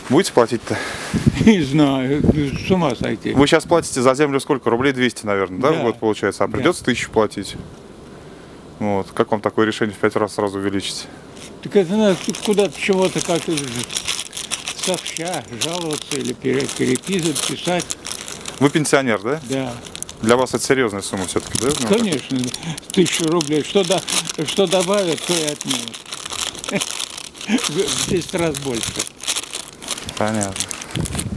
Будете платить-то? Не знаю, с ума сойти. Вы сейчас платите за землю сколько? Рублей 200, наверное, да, Да. в год получается? А придется 1000 платить. Вот. Как вам такое решение в 5 раз сразу увеличить? Так это надо куда-то чего-то как-то сообща жаловаться или переписывать, писать. Вы пенсионер, да? Да, Для вас это серьезная сумма все-таки, да? Ну, конечно, 1000 рублей. Что добавят, то и отнимут. В 10 раз больше. Понятно.